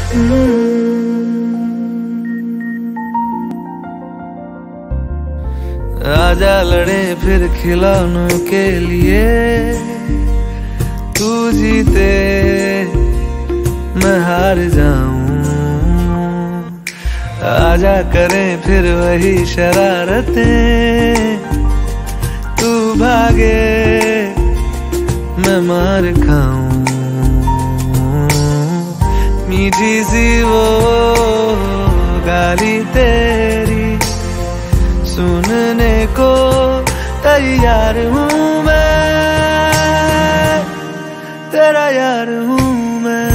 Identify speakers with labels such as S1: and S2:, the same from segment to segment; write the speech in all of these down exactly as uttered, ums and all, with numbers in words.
S1: आजा लड़े फिर खिलौनों के लिए, तू जीते मैं हार जाऊं। आजा करें फिर वही शरारतें, तू भागे मैं मार खाऊं। मीठी सी वो गाली तेरी सुनने को तैयार हूँ मैं, तेरा यार हूँ मैं,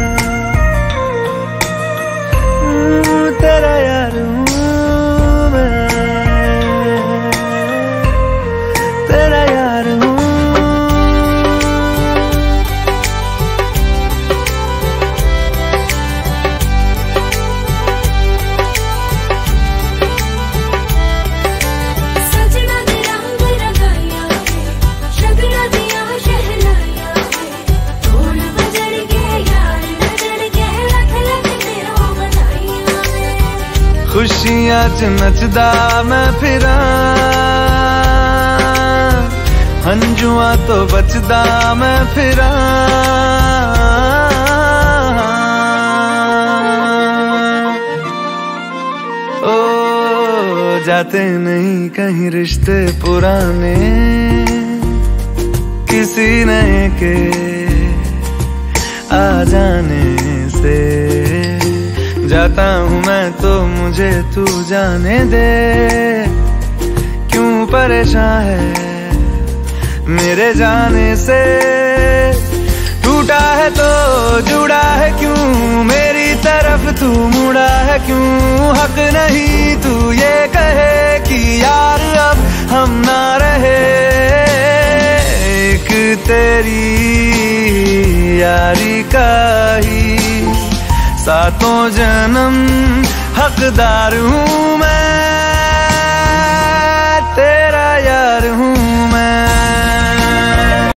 S1: तेरा यार हूँ मैं, तेरा यार हूँ। खुशियां च नचदा मैं फिरा, हंजुआ तो बचदा मैं फिरा। ओ जाते नहीं कहीं रिश्ते पुराने, किसी नए के आ जाने से। जाता हूँ मैं तो मुझे तू जाने दे, क्यों परेशान है मेरे जाने से। टूटा है तो जुड़ा है क्यों, मेरी तरफ तू मुड़ा है क्यों। हक नहीं तू ये कहे कि यार अब हम ना रहे, एक तेरी यारी का ही सातों जन्म हकदार हूँ मैं।